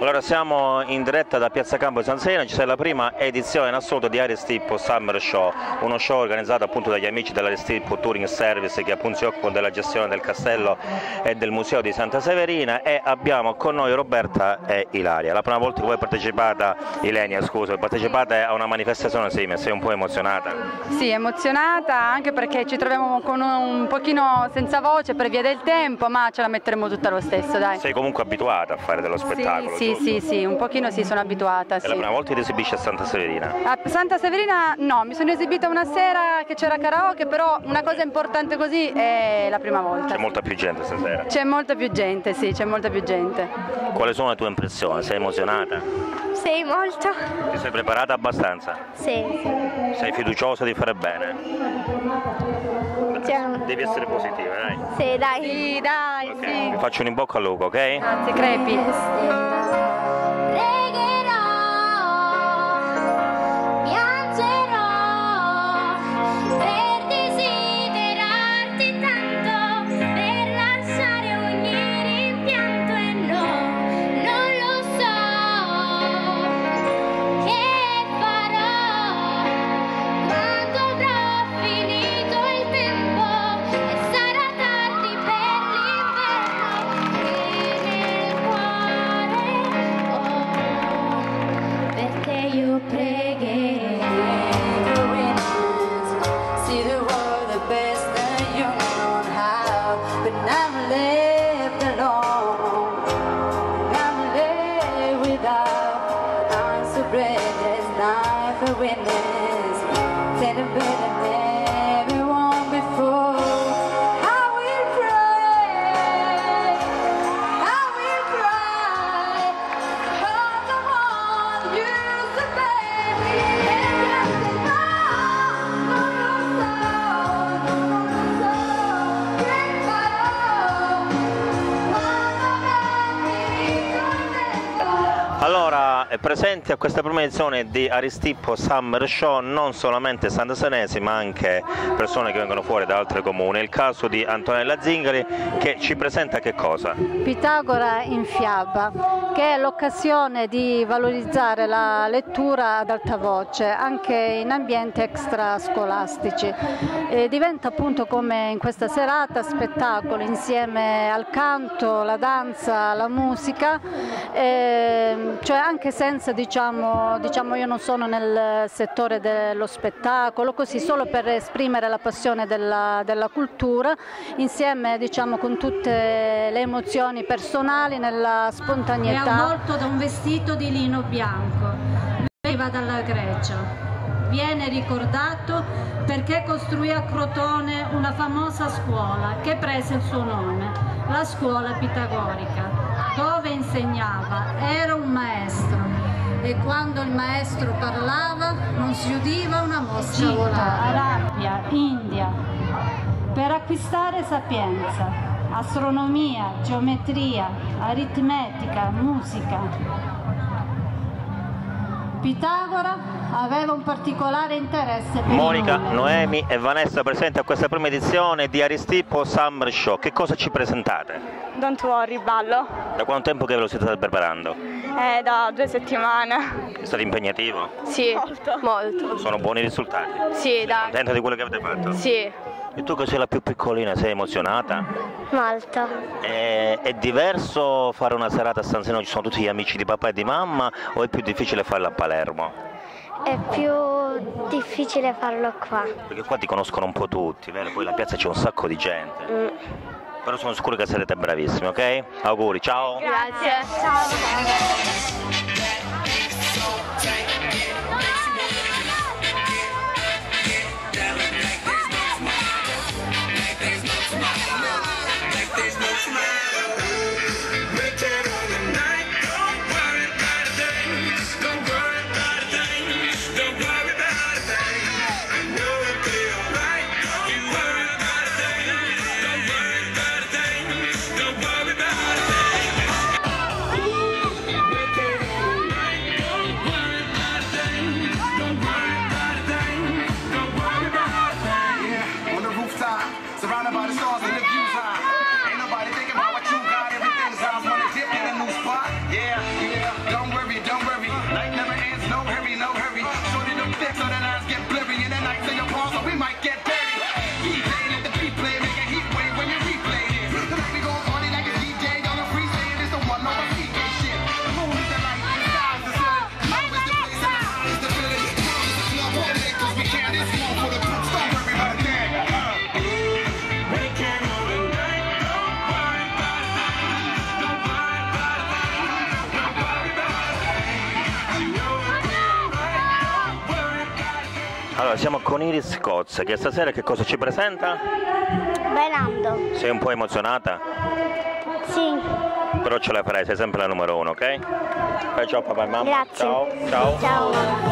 Allora siamo in diretta da Piazza Campo di San Serena, ci sarà la prima edizione in assoluto di Aristippo Summer Show, uno show organizzato appunto dagli amici dell'Aristippo Touring Service che appunto si occupano della gestione del castello e del museo di Santa Severina, e abbiamo con noi Roberta e Ilaria. La prima volta che voi partecipate, Ilenia scusa, partecipate a una manifestazione simile, sei un po' emozionata? Sì, emozionata anche perché ci troviamo con un pochino senza voce per via del tempo, ma ce la metteremo tutta lo stesso, dai. Sei comunque abituata a fare dello spettacolo? Sì, un pochino sì, sono abituata. È la prima volta che ti esibisci a Santa Severina? A Santa Severina no, mi sono esibita una sera che c'era karaoke, però una cosa importante così è la prima volta. C'è molta più gente stasera? C'è molta più gente, sì, c'è molta più gente. Quali sono le tue impressioni? Sei emozionata? Sì, molto. Ti sei preparata abbastanza? Sì. Sei fiduciosa di fare bene? Devi essere positiva, dai. Sì, dai. Sì, dai, Okay. sì. Vi faccio un in bocca al lupo, ok? Grazie, crepi. Allora, presenti a questa prima edizione di Aristippo Summer Show non solamente santasenesi ma anche persone che vengono fuori da altri comuni. È il caso di Antonella Zingari che ci presenta che cosa? Pitagora in fiaba, che è l'occasione di valorizzare la lettura ad alta voce anche in ambienti extrascolastici. Diventa appunto, come in questa serata, spettacolo insieme al canto, la danza, la musica, cioè anche senza diciamo io non sono nel settore dello spettacolo, così solo per esprimere la passione della cultura insieme con tutte le emozioni personali nella spontaneità. È avvolto da un vestito di lino bianco, veniva dalla Grecia, viene ricordato perché costruì a Crotone una famosa scuola che prese il suo nome, la scuola pitagorica, dove insegnava, era un maestro e quando il maestro parlava non si udiva una mosca volare. Arabia, India, per acquistare sapienza, astronomia, geometria, aritmetica, musica. Pitagora aveva un particolare interesse per Monica, Noemi e Vanessa presenti a questa prima edizione di Aristippo Summer Show. Che cosa ci presentate? Don't worry, ballo. Da quanto tempo che ve lo siete preparando? Da 2 settimane. È stato impegnativo? Sì, molto. Sono buoni risultati? Sì, dai. Contenta di quello che avete fatto? Sì. E tu che sei la più piccolina, sei emozionata? Molto. È diverso fare una serata a San Serena, ci sono tutti gli amici di papà e di mamma, o è più difficile farla a Palermo? È più difficile farlo qua. Perché qua ti conoscono un po' tutti, vero? Poi la piazza c'è un sacco di gente. Però sono sicuro che sarete bravissimi, ok? Auguri, ciao! Grazie. Ciao. Yeah. siamo con Iris Coz, che stasera che cosa ci presenta? Bailando. Sei un po' emozionata? Sì. Però ce la farai, sei sempre la numero 1, ok? Fai ciao papà e mamma. Grazie. Ciao. Ciao. Ciao.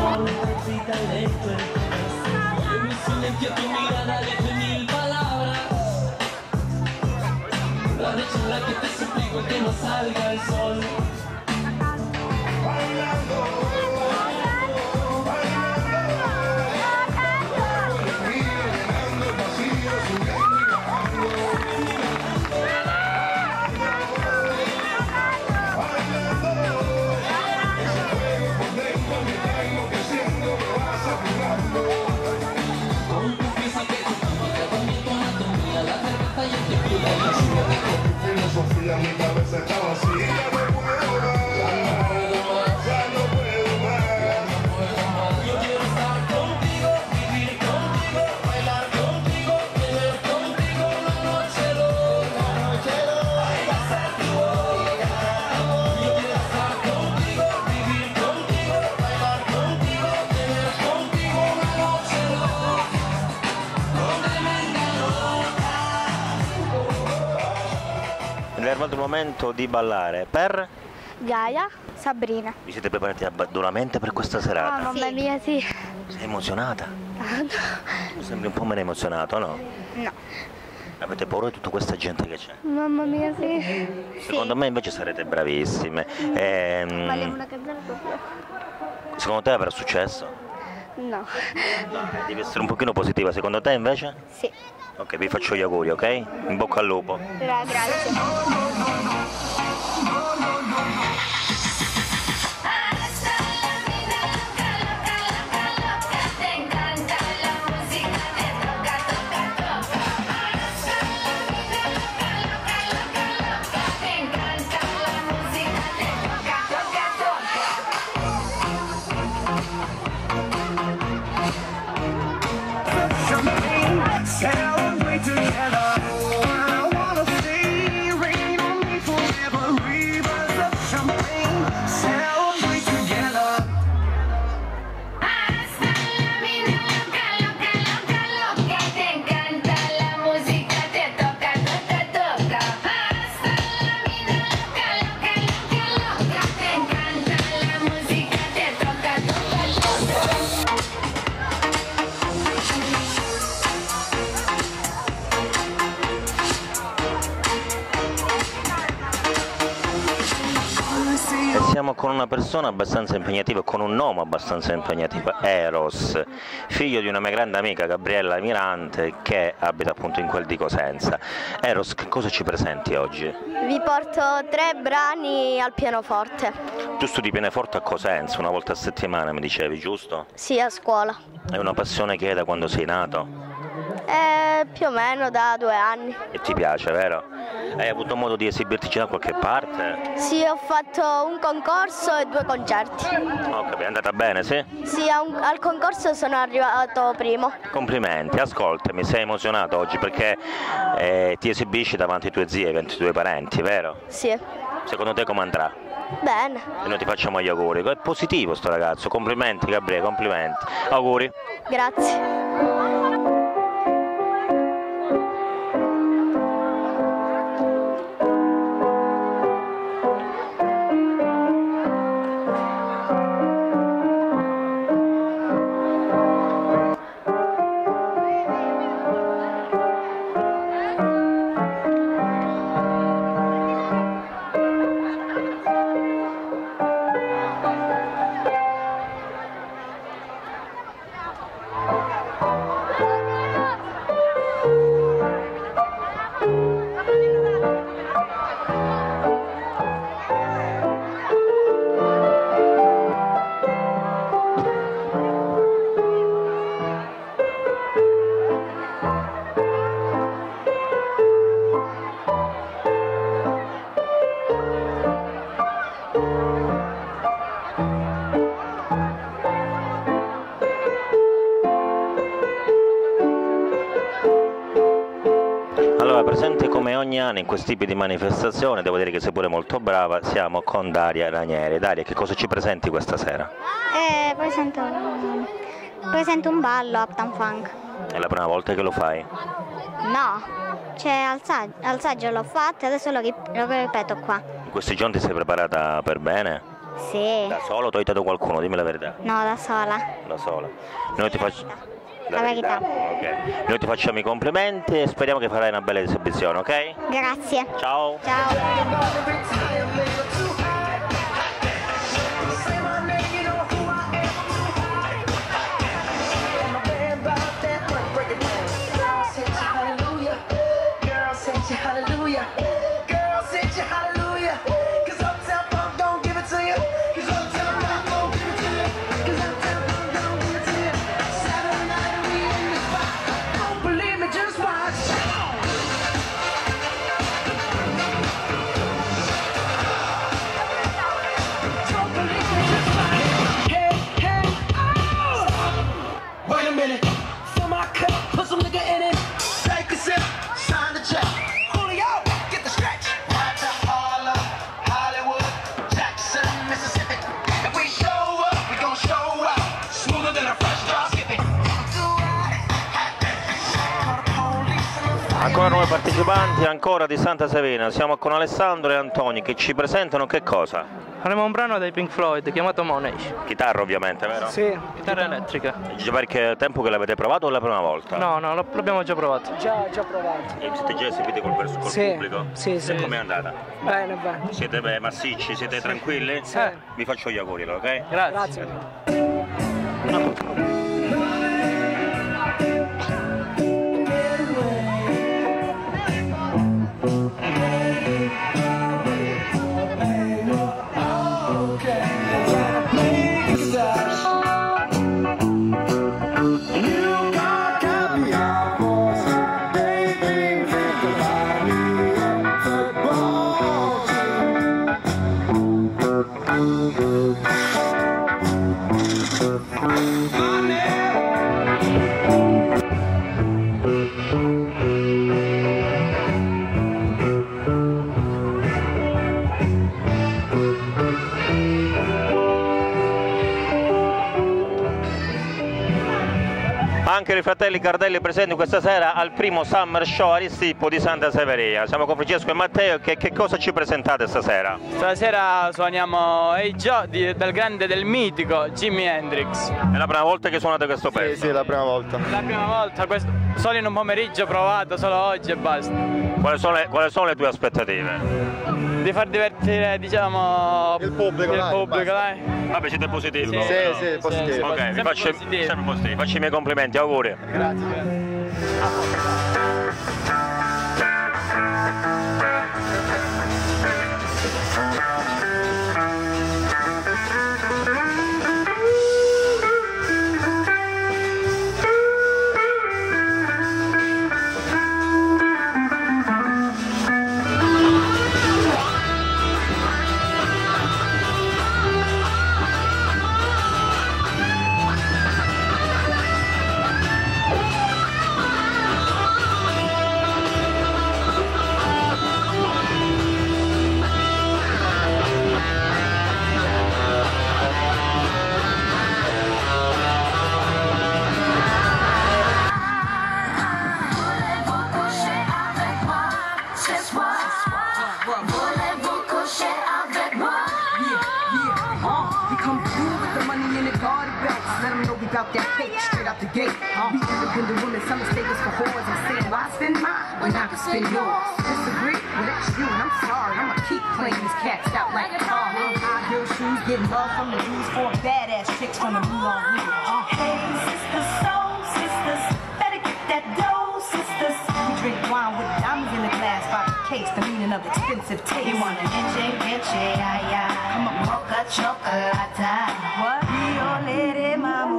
Filosofía, mi cabeza está vacía, ya no puedo más, ya no puedo más. Yo quiero estar contigo, vivir contigo, bailar contigo, tener contigo una noche loca, ay, va a ser tu boca. Yo quiero estar contigo, vivir contigo, bailar contigo, tener contigo una noche loca, donde venga loca. È arrivato il momento di ballare per... Gaia, Sabrina. Vi siete preparati duramente per questa serata? Mamma mia, sì. Sei emozionata? Sembri un po' meno emozionato, no? No. Avete paura di tutta questa gente che c'è? Mamma mia, sì. Secondo me invece sarete bravissime. Volevo una canzone proprio. Secondo te avrà successo? No. Devi essere un pochino positiva, secondo te invece? Sì. Ok, vi faccio gli auguri, ok? In bocca al lupo. Grazie. Celebrate together. I wanna see rain on me forever. Rivers of champagne. Celebrate together. Hasta la vida loca, loca, loca, loca. Te encanta la música, te toca, toca, toca. Hasta la vida loca, loca, loca, loca. Te encanta la música, te toca, toca, toca. E siamo con una persona abbastanza impegnativa, con un nome abbastanza impegnativo, Eros, figlio di una mia grande amica Gabriella Mirante che abita appunto in quel di Cosenza. Eros, che cosa ci presenti oggi? Vi porto 3 brani al pianoforte. Tu studi pianoforte a Cosenza, una volta a settimana mi dicevi, giusto? Sì, a scuola. È una passione che hai da quando sei nato? Più o meno da 2 anni. E ti piace, vero? Hai avuto modo di esibirti da qualche parte? Sì, ho fatto un concorso e 2 concerti. Ok, è andata bene, sì? Sì, al concorso sono arrivato primo. Complimenti, ascoltami, sei emozionato oggi perché ti esibisci davanti ai tuoi zii e ai tuoi parenti, vero? Sì. Secondo te come andrà? Bene. E noi ti facciamo gli auguri, è positivo sto ragazzo, complimenti Gabriele, complimenti. Auguri. Grazie. Presente come ogni anno in questi tipi di manifestazione, devo dire che sei pure molto brava, siamo con Daria Ranieri. Daria, che cosa ci presenti questa sera? Presento presento un ballo Uptown Funk. È la prima volta che lo fai? No, cioè al saggio l'ho fatto e adesso lo ripeto qua. In questi giorni ti sei preparata per bene? Sì, Da solo o ti ha aiutato qualcuno? Dimmi la verità. no, da sola. Da sola. Noi ti facciamo... La verità. Ok. Noi ti facciamo i complimenti e speriamo che farai una bella esibizione, ok? Grazie. Ciao. Ciao. Wait a minute, fill my cup, put some nigga in it. Take a sip, sign the check. Julio, get the stretch. Right to Harlem, Hollywood, Jackson, Mississippi. If we show up, we gon' show out. Smoother than a fresh drop skipping. Ancora nuovi partecipanti, ancora di Santa Severina. Siamo con Alessandro e Antoni che ci presentano che cosa? Faremo un brano dei Pink Floyd chiamato Money. Chitarra ovviamente, vero? Sì, chitarra elettrica. Già parecchio tempo che l'avete provato o è la prima volta? No, l'abbiamo già provato. Già provato. E siete già esibiti col pubblico? Sì. E com'è andata? Bene. Siete massicci, siete tranquilli? Sì. Vi faccio gli auguri, ok? Grazie. Anche i fratelli Cardelli presenti questa sera al primo Summer Show Aristippo di Santa Severina. Siamo con Francesco e Matteo. Che cosa ci presentate stasera? Stasera suoniamo Hey Joe del grande, del mitico Jimi Hendrix. È la prima volta che suonate questo pezzo? Sì, la prima volta. La prima volta, solo in un pomeriggio provato, solo oggi e basta. Quali sono le tue aspettative? Di far divertire, diciamo, il pubblico, dai. Vabbè, siete positivi? Sì, positivi. Ok, vi faccio i miei complimenti, auguri. Grazie. Out that cake, straight out the gate. We independent women, some mistake us for whores. I'm saying, why spend mine when I can spend yours? Disagree? Well, that's you, and I'm sorry. I'ma keep playing these cats out like a car. High heel shoes, getting love from the dudes, 4 badass chicks from the Moulin Rouge. Hey, sisters, soul sisters, better get that dough, sisters. We drink wine with diamonds in the glass by the case, the meaning of expensive taste. You want an inche, I'm a mocha chocolate. What? Rio Lady Mama.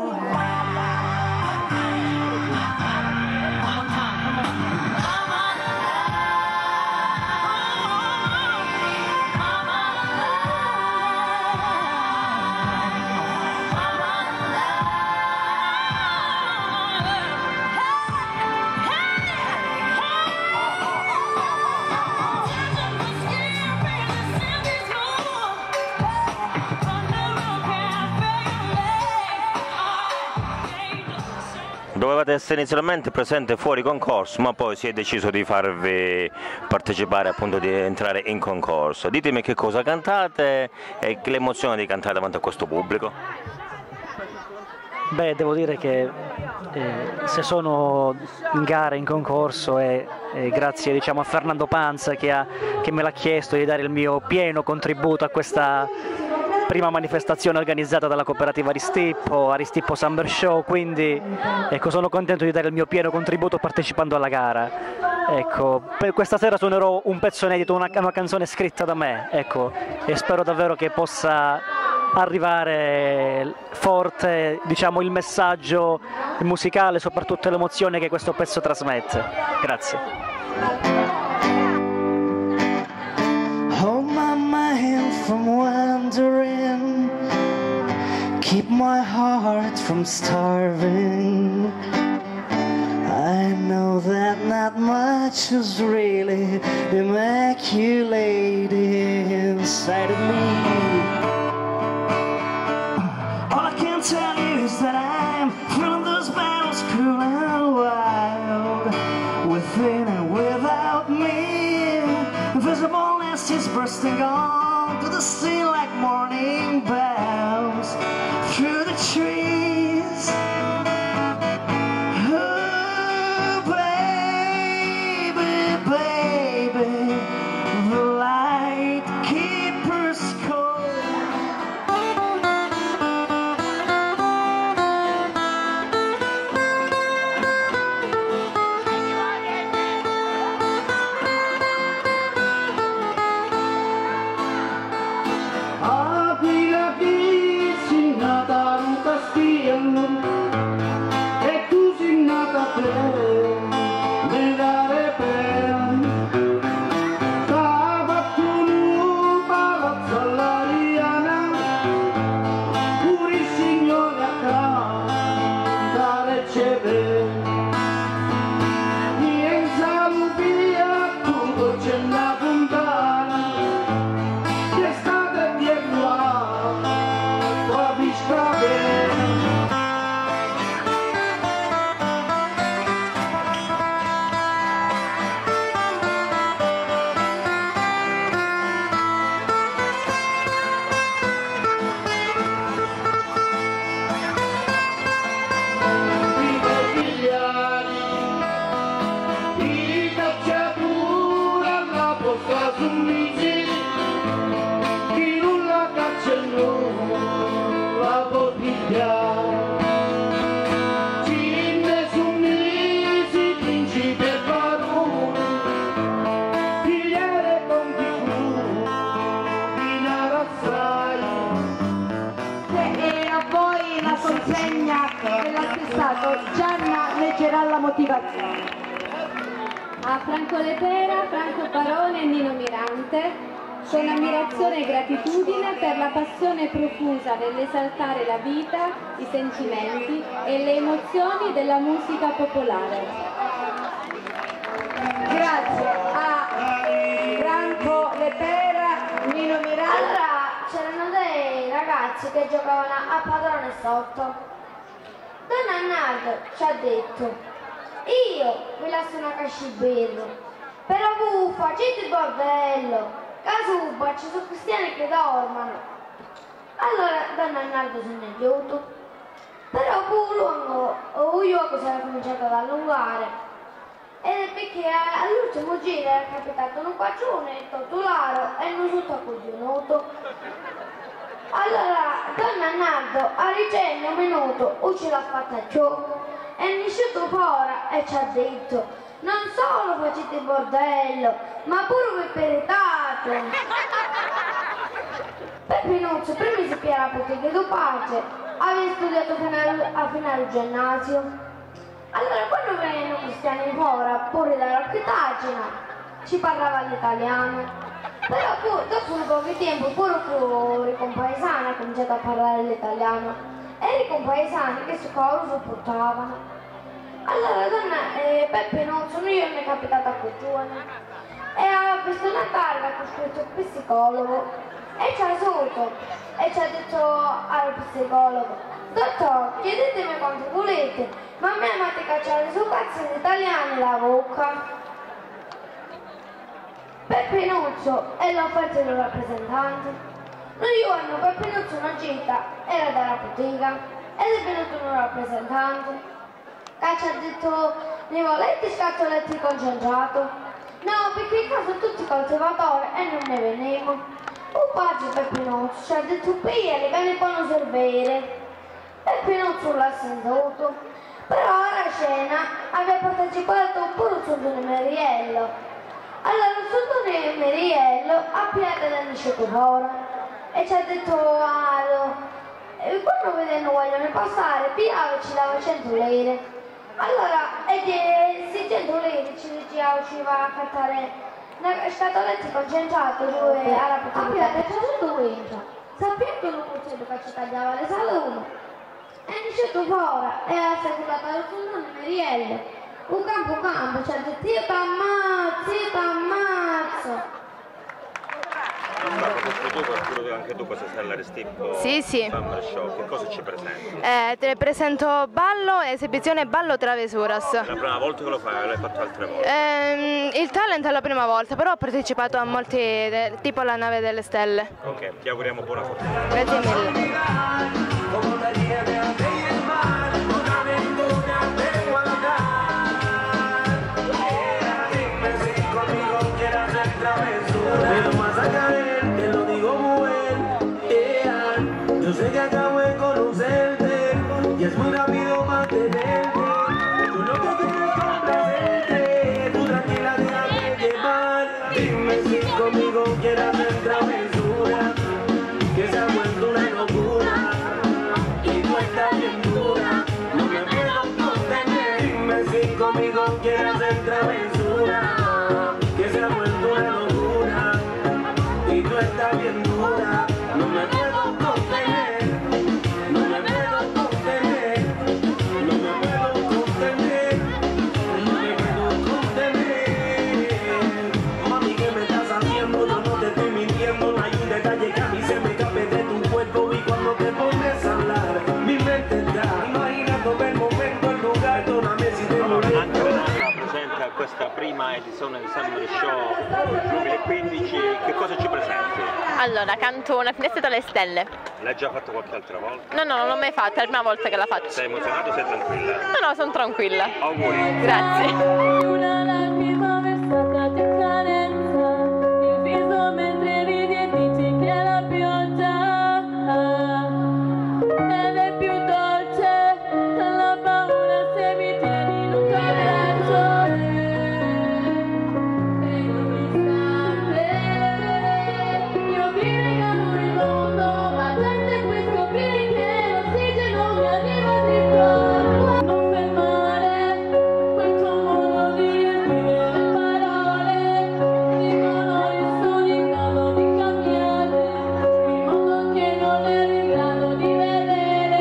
Dovevate essere inizialmente presente fuori concorso, ma poi si è deciso di farvi partecipare, appunto di entrare in concorso. Ditemi che cosa cantate e l'emozione di cantare davanti a questo pubblico. Beh, devo dire che se sono in gara, in concorso, grazie, diciamo, a Fernando Panza che me l'ha chiesto di dare il mio pieno contributo a questa prima manifestazione organizzata dalla cooperativa Aristippo Summer Show, quindi ecco, sono contento di dare il mio pieno contributo partecipando alla gara. Ecco, per questa sera suonerò un pezzo inedito, una canzone scritta da me, ecco, e spero davvero che possa arrivare forte, diciamo, il messaggio musicale, soprattutto l'emozione che questo pezzo trasmette. Grazie. Hold my mind from wandering, keep my heart from starving. I know that not much is really immaculate inside of me. All I can tell you is that I'm feeling those battles cruel and wild, within and without me. Invisibleness is bursting onto the scene like morning bells through the trees. Oh, baby, baby, the light keepers cold. Gianna leggerà la motivazione. A Franco Lepera, Franco Barone e Nino Mirante, con ammirazione e gratitudine per la passione profusa nell'esaltare la vita, i sentimenti e le emozioni della musica popolare. Grazie a Franco Lepera, Nino Mirante. Allora c'erano dei ragazzi che giocavano a padrone sotto. Don Annardo ci ha detto: io vi lascio una cascibello, però voi facete il bordello, casuba ci sono cristiani che dormono. Allora Don Annardo se ne è giunto, però poi io si era cominciato ad allungare, ed è perché all'ultimo giro era capitato un quattrone totolaro e non tutto accoglionuto. Allora Don Annardo a ricenno un minuto ce l'ha fatta giù e è uscito fuori e ci ha detto: non solo facete il bordello, ma pure vi peritate. Peppinuzzo prima si piera perché do pace, aveva studiato fino al ginnasio. Allora quando venivano cristiani fuori pure dalla Rocchitagina ci parlava l'italiano. Però dopo un po' di tempo pure ricompaesani ha cominciato a parlare l'italiano e ricompaesani che su cosa sopportavano. Allora donna Peppe Nozzo, io mi è capitato a Cuccione e ha visto una targa con scritto psicologo e ci ha sotto e ci ha detto al psicologo: dottor, chiedetemi quanto volete, Ma a me mi ha cacciato su cazzo in italiano la bocca. Peppe Nuzzo è l'offerta del rappresentante. Un giorno Peppe Nuzzo una gita era dalla bottega ed è venuto un rappresentante. Che ci ha detto, ne volete scattoletti concentrato? No, perché in casa tutti coltivatori e non ne veniamo. Un padre Peppe Nuzzo ci ha detto, pigliali che ne fanno servire. Peppe Nuzzo l'ha sentito, però alla cena aveva partecipato pure un soldone Meriello. Allora il soldone Meriello ha pigliato da Nicetopora e ci ha detto, quando vedendo vogliono passare, pigliava e ci dava 100 lire. Allora, questi 100 lire ci va a cattare scatoletti concentrati dove alla poteva che c'è tutto questo. Sapete che non c'è che ci tagliava le salute? E Nicetopora e ha seguito lo soldone Meriello. Un campo, ci ha detto, io t'ammazzo. Anche tu cosa sei all'Aristippo? Sì. Summer Show, che cosa ci presenti? Te presento ballo, esibizione ballo travesuras. È la prima volta che lo fai o l'hai fatto altre volte? Il talent è la prima volta, però ho partecipato a molti, tipo la nave delle stelle. Ok, ti auguriamo buona fortuna. Grazie mille. Yo sé que acabo de conocerte y es muy rápido mantenerte. Tú lo que quieres es complacerte, tú tranquila déjate llevar. Dime si conmigo quieres hacer travesura, que se ha vuelto una locura y tú estás bien dura, no me puedo contener. Dime si conmigo quieres hacer travesura, que se ha vuelto una locura y tú estás bien dura, no me puedo contener. Questa prima edizione di Summer Show 2015, che cosa ci presenti? Allora, canto Una finestra dalle stelle. L'hai già fatto qualche altra volta? No, non l'ho mai fatta, è la prima volta che la faccio. Sei emozionato o sei tranquilla? No, sono tranquilla. Auguri. Grazie. Una lacrima versata ti accarezza il viso mentre ridi e dici che è la pioggia ed è più dolce la paura se mi tieni in un tuo abbraccio. E non mi sta io vivo in il mondo, la gente puoi scoprire che l'ossigeno mi arriva di qua. Non fermare quel tuo modo di dire le parole, dicono che sono in grado di cambiare il mondo che non ero in grado di vedere.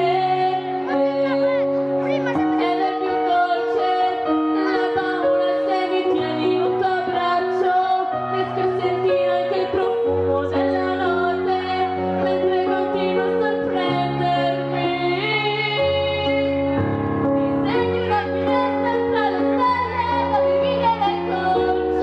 Ed è più dolce la paura se mi tieni in un tuo abbraccio, riesco a sentire anche il profumo della notte mentre continuo a sorprendermi. Disegni una finestra tra le stelle da dividere col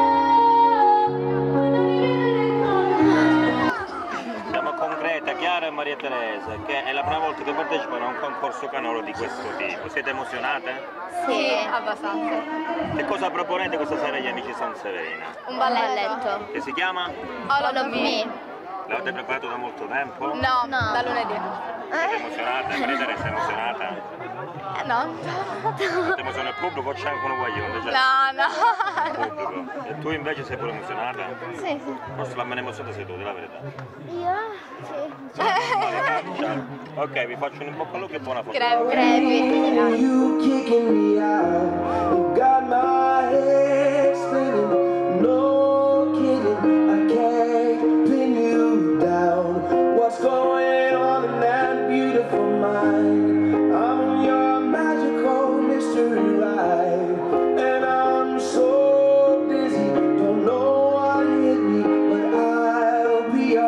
cielo. Siamo con Greta, Chiara e Maria Teresa, che è la prima volta che partecipano a un concorso canoro di questo tipo. Siete emozionate? Sì, abbastanza. Che cosa proponete questa sera agli amici San Severina? Un balletto. Che si chiama? All of me. L'avete preparato da molto tempo? No, da lunedì. Siete emozionate? Maria Teresa è emozionata? No. Siete emozionati al pubblico o c'è anche un guaglione? No. Il pubblico. E tu invece sei pure emozionata? Sì. Forse la meno emozionata sei tu, di la verità. Io? Sì. Ciao. Ok, vi faccio un in bocca al lupo e buona fortuna. Grevi. You kicking me out, you got my head spinning. No kidding, I can't pin you down. What's going on in that beautiful mind? I'm in your magical mystery ride, and I'm so dizzy, don't know what hit me, but I'll be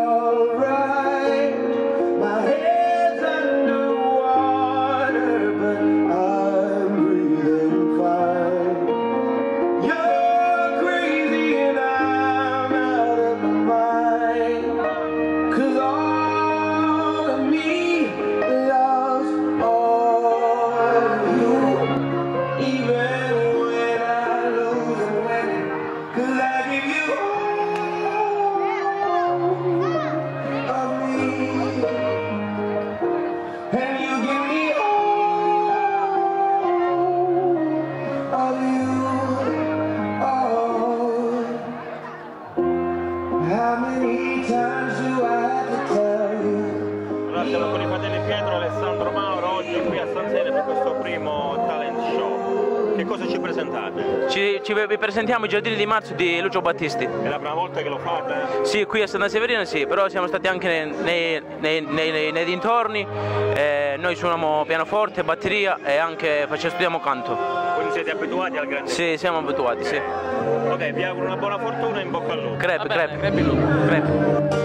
alright. My head's underwater, but I'll questo primo talent show. Che cosa ci presentate? Vi presentiamo i Giardini di Marzo di Lucio Battisti. È la prima volta che lo fate? Sì, qui a Santa Severina sì, però siamo stati anche nei dintorni. Noi suoniamo pianoforte, batteria e anche studiamo canto. Quindi siete abituati al grande? Sì, siamo abituati, sì. Ok, vi auguro una buona fortuna e in bocca al lupo. Crepe.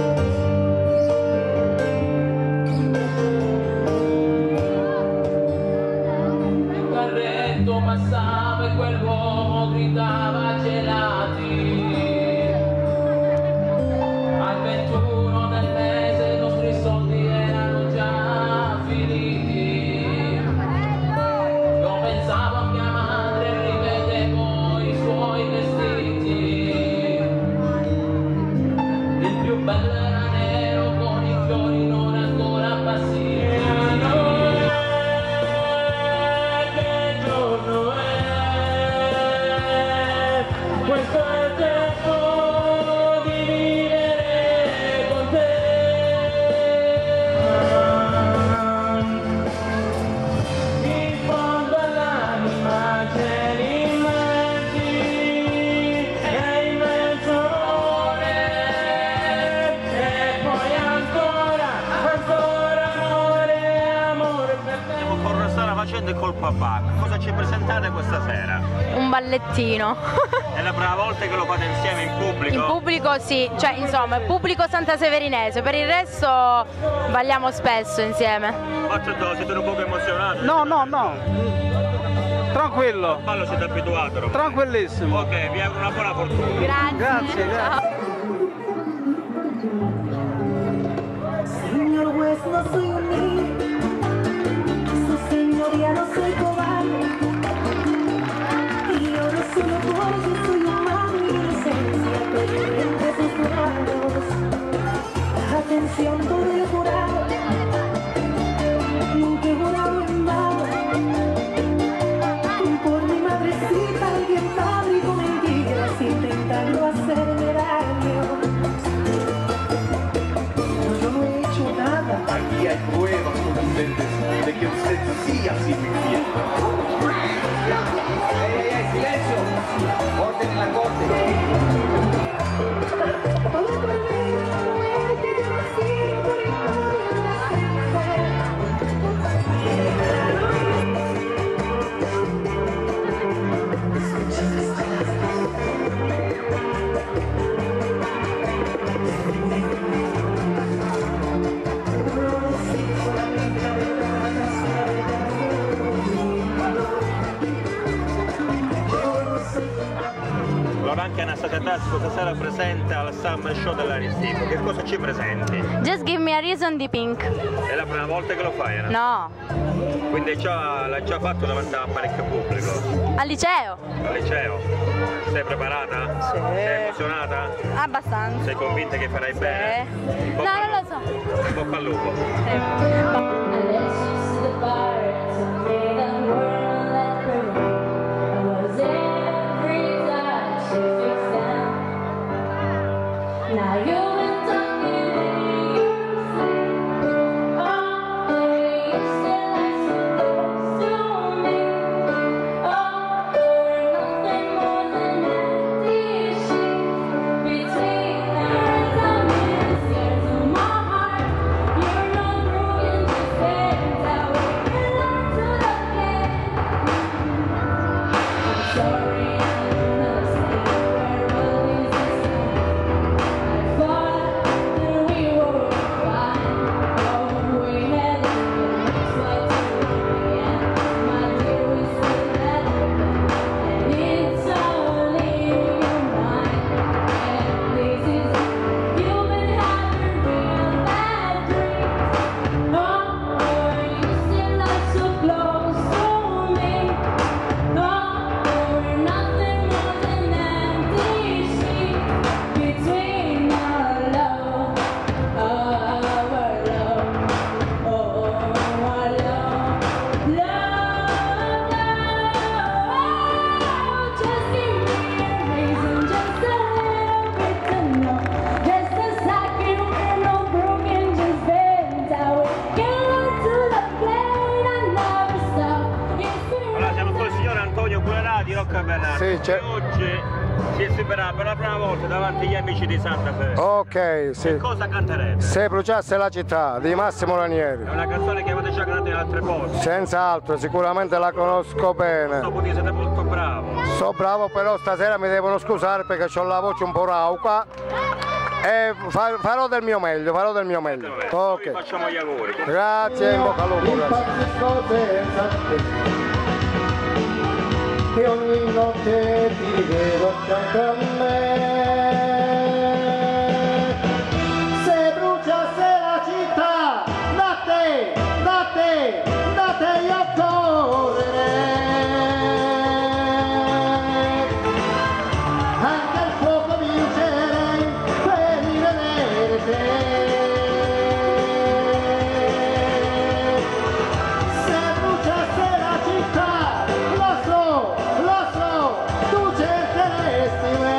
Passava e quell'uomo gridava gelati. Al 21 del mese i nostri soldi erano già finiti. Io pensavo a mia madre e rivedevo i suoi vestiti. Il più bello era nero con i fiori non ancora appassiti. Questo è il tempo di vivere con te. In fondo all'anima cieli immensi e immenso amore. E poi ancora amore per te. Andiamo con Rossana Facendo e col papà. Cosa ci presentate questa sera? Un ballettino. È la prima volta che lo fate insieme in pubblico? In pubblico sì, cioè insomma, il pubblico santaseverinese, per il resto balliamo spesso insieme. Siete un poco emozionati? No. Tranquillo. Ballo siete abituati? Tranquillissimo. Ok, vi auguro una buona fortuna. Grazie. Señor juez, no soy un niño, su señoría no soy cobarde, y yo no solo porque soy humano y inocencia, pero entre sus manos, atención por el jurado, nunca he jurado en vano, por mi madrecita alguien fabricó mentiras intentando hacerme daño. Aquí hay pruebas contundentes de que usted sí ha sido infiel. ¡Silencio! ¡Orden en la corte! Allora anche Anastasia Tassi stasera presente al Summer Show dell'Aristippo. Che cosa ci presenti? Just Give Me a Reason di Pink. È la prima volta che lo fai, Ana? No. Quindi l'hai già fatto davanti a parecchio pubblico? Al liceo. Al liceo? Sei preparata? Sì. Sei emozionata? Abbastanza. Sei convinta che farai bene? No, non lo so. In bocca al lupo. Now you've been talking to yourself. Oh, you said I'm supposed to me. Oh, you're nothing more than empty sheets between us. I'm scared to my heart. You're not broken, just get out. Si esiberà per la prima volta davanti agli amici di Santa Fe. Ok, sì. Che cosa canterete? Se bruciasse la città di Massimo Ranieri. È una canzone che avete già cantato in altre posti. Senz'altro, sicuramente la conosco bene. Dopo di siete molto bravo. So bravo, però stasera mi devono scusare perché ho la voce un po' rauca. E farò del mio meglio, Ok. Vi facciamo gli auguri. Grazie, in bocca al lupo. Che ogni notte ti vedo accanto a me. Se bruciasse la città, da te io correrei. Anche il fuoco vincerei per rivedere te. Se bruciasse la città, lo so, tu cercheresti me.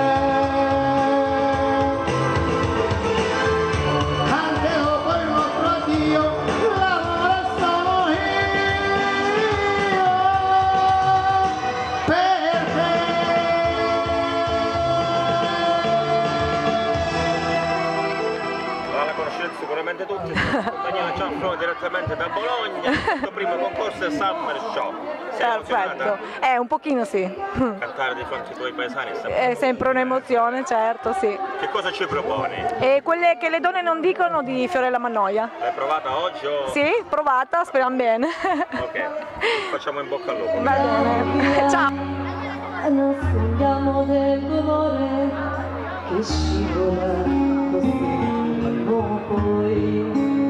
Anche dopo il nostro addio, l'amore sono io per te. La conoscete sicuramente tutti, Daniela Cianfrone direttamente da Bologna, il primo concorso è Summer Show. Sei emozionata? Un pochino sì. Cantare di fronte ai tuoi paesani è sempre... È sempre un'emozione, certo, sì. Che cosa ci proponi? E quelle che le donne non dicono di Fiorella Mannoia. L'hai provata oggi o... Sì, provata, speriamo bene. Ok, facciamo in bocca al lupo. Va bene, ciao. Nascondiamo del dolore che scivola così poi.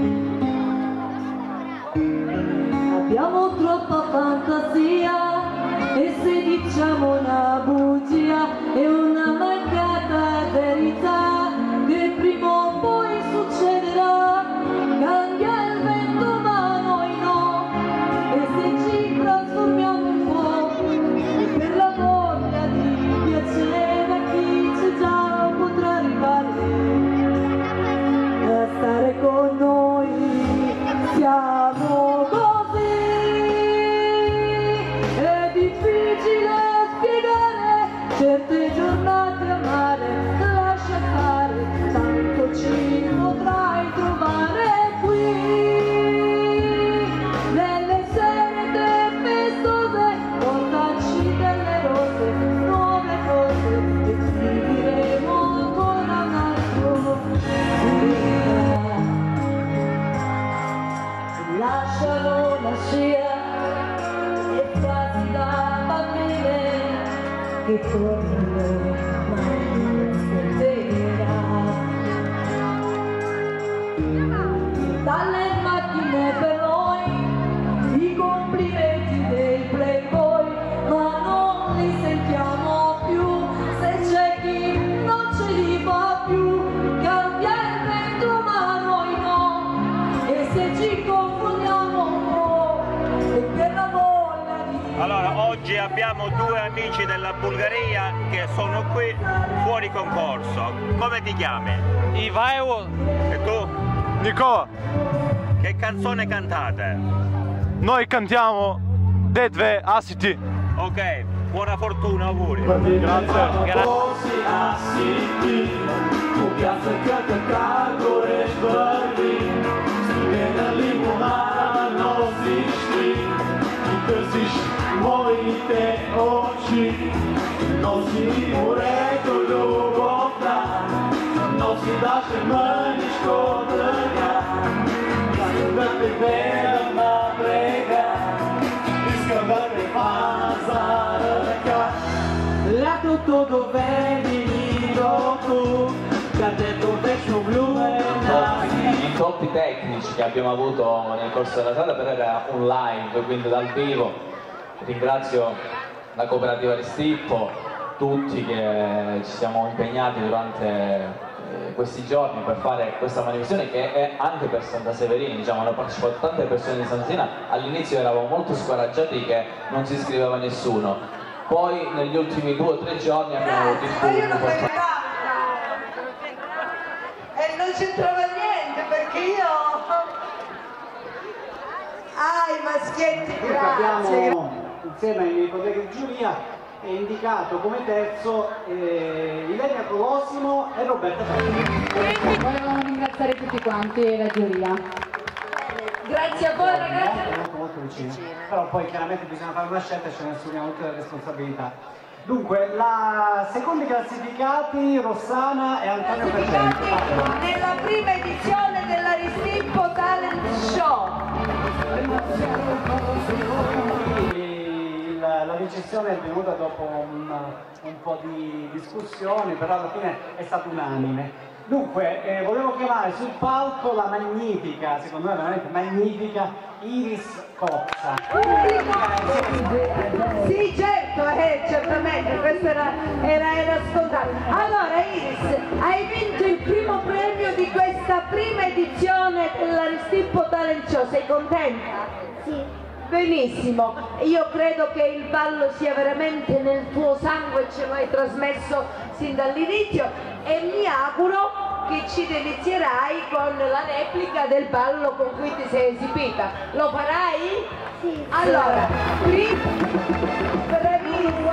Abbiamo troppa fantasia e se diciamo una bugia è una mancata verità che prima o poi succederà. Cambia il vento ma noi no, e se ci trasformiamo in fuoco e per la voglia di piacere a chi c'è già potrà arrivare a stare con noi. Siamo così, è difficile spiegare certe giornate amare, lascia fare, tanto ci potrai trovare qui, nelle sere tempestose, portaci delle rose, nuove cose, e ti diremo ancora un altro. Lasciano la scia e frasi da bambine che tornano mai sera. Dalle macchine per noi i complimenti dei playboy, ma non li sentiamo più, se c'è chi non ce li fa più. Cambia il vento ma noi no, e se ci confondiamo un po' e per la voglia di... Allora, oggi abbiamo due amici della Bulgaria che sono qui fuori concorso. Come ti chiami? Ivaivo. E tu? Nicola. Che canzone cantate? Noi cantiamo Dedve Asiti. Ok, buona fortuna, auguri. Grazie. Moite oči, nosi mu reko ljubovna, nosi daše meni škodrga, tako da te gledam na brega, iskam da te paza rka. Lato to dovedi do tu, kad te to večno vljubena. I intoppi tecnici che abbiamo avuto nel corso della serata, però era un live, quindi dal vivo. Ringrazio la cooperativa Restippo, tutti che ci siamo impegnati durante questi giorni per fare questa manifestazione che è anche per Santa Severina, diciamo, hanno partecipato tante persone di Santa Severina. All'inizio eravamo molto scoraggiati che non si iscriveva nessuno, poi negli ultimi 2 o 3 giorni abbiamo avuto il pubblico. E non c'entrava niente perché io... Ah, i maschietti, grazie. Abbiamo insieme ai miei colleghi di giuria è indicato come terzo Ilenia Colosimo e Roberta Ferri. Volevamo ringraziare tutti quanti e la giuria. Grazie a voi ragazzi. Molto vicini. Però poi chiaramente bisogna fare una scelta e ce ne assumiamo tutte le responsabilità. Dunque, la secondi classificati Rossana e Antonio Pergenti. Nella prima edizione dell'Aristippo Talent Show. La decisione è venuta dopo un po' di discussioni, però alla fine è stato unanime. Dunque, volevo chiamare sul palco la magnifica, secondo me veramente magnifica, Iris Cozza. Sì, certo, certamente, questo era scontato. Allora Iris, hai vinto il primo premio di questa prima edizione dell'Aristippo Talent Show, sei contenta? Sì. Benissimo, io credo che il ballo sia veramente nel tuo sangue, ce lo hai trasmesso sin dall'inizio e mi auguro che ci delizierai con la replica del ballo con cui ti sei esibita. Lo farai? Sì. Allora, bravissima!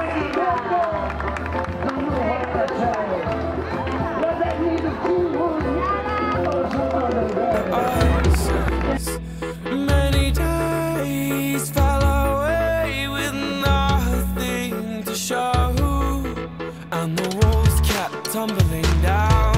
Many days fell away with nothing to show, and the walls kept tumbling down.